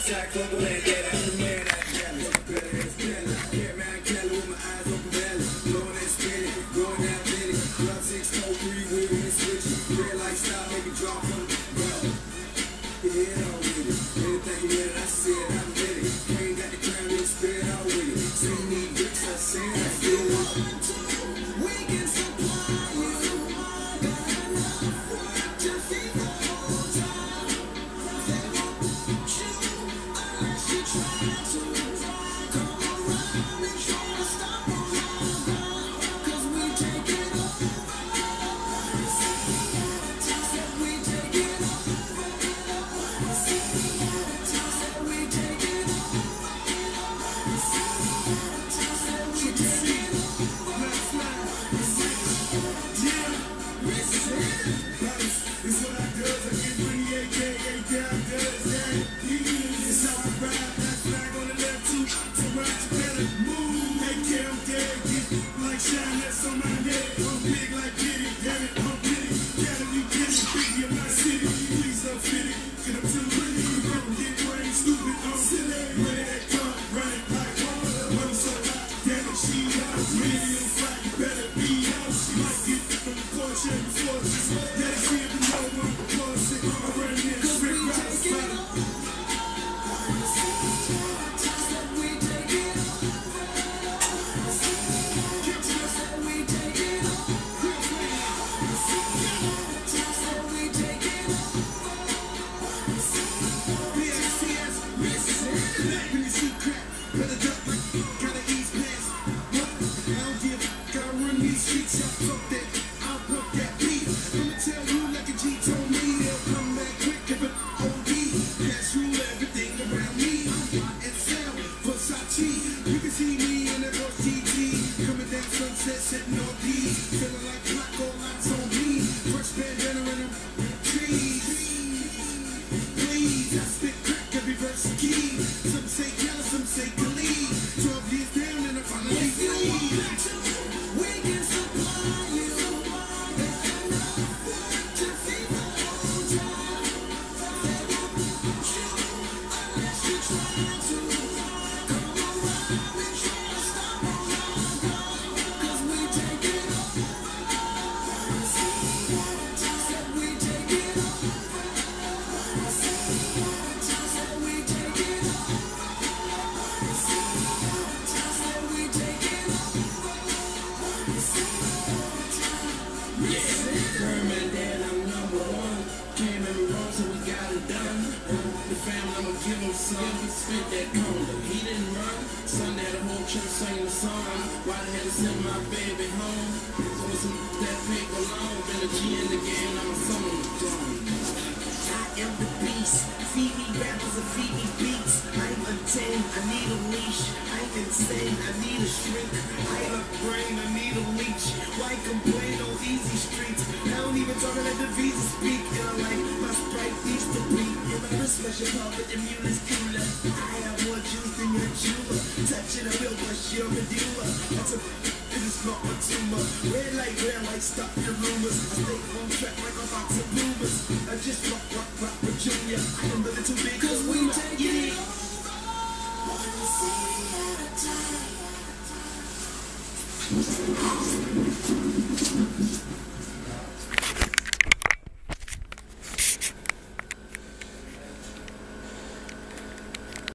contact, look away, get out the man, I Cali. Better as Cali. Yeah, man, Cali with my eyes open valley. Blowing that spinning, going down Benny. Club 603, wheeling and switching. Red light style, make it drop from the well. Yeah, on with it. Anything you want, I said, I'm with it. Ain't got the crown, you spit it all with it. See me bricks, I said, I feel it. We can supply you. Got enough work to feed the whole town. They won't put you unless you try to. Come around and try to stop around. Cause we take it over. Said we take it over. Said we take it over. Said we take it over. It's what I do, I get money, aka down, does that. It's how I ride, that flag on the left too. So right, you better move. AK, I'm dead, get like shine, that's on my head. I'm big like Diddy, damn it, I'm Diddy. Gotta be kidding, biggie of my city. Please don't fit it, get up to the money. You don't get brain stupid, I'm silly. Ready that car, running like water. I'm so hot, damn it, she out. Medium flat, you better be out. She might get from the Porsche before she's yeah, she even know what I'm close. I run in, straight right spot. Said we take it over. Said we take it over. Said we take it over. BXTS, listen. When you see crap, better duck like gotta ease past. I don't give a gotta run these streets up, fuck that. I'll pump that beat. I'ma tell you like a G told me, they'll come back quick if an OD. Cash rule everything around me. And sell Versace. You can see me in that horse GT. Coming down Sunset, sitting on D. Feeling like clock, all lights on me. First bandana in them trees. Please, I spit crack every verse key. Some say Cali, some say Khalid. 12 years down and I finally free. We can supply you. Got enough work to feed the whole town. They won't put you unless you try to. Come around and try to stop around. Cause we take it over. Said we take it over. Said we take it over. Said we take it over. Herman, Dad, I'm number one. Came in wrong, so we got it done. The family, I'ma give him some. He spent that condom. He didn't run. Sunday, the whole church singing the song. Why the hell to send my baby home? So with some that paper long. Been a G in the game, I'm a son on the throne. I am the beast. Feed me rappers and feed me beats. I'm untamed, I need a leash. I'm insane, I need a shrink. I have a brain, I need a leech. Why complain on easy streets? I don't even talk like the visa speak. And I like my Sprite needs to beat. And I'm a special puppet, the mule's cooler. I have more juice than your jeweler. Touching a will brush your medulla. That's a it is not a tumor. Red light, stop your rumors. I stay on track like